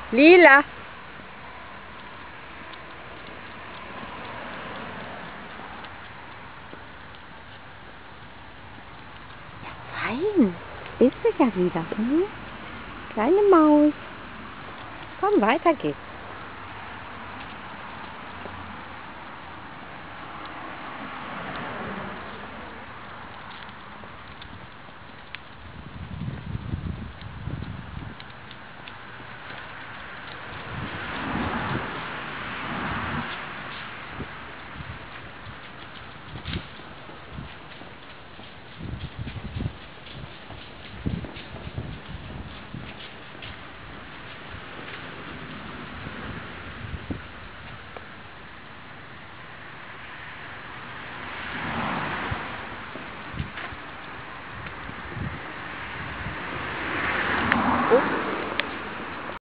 Lila. Fein. Bist du ja wieder. Hm? Kleine Maus. Komm, weiter geht's.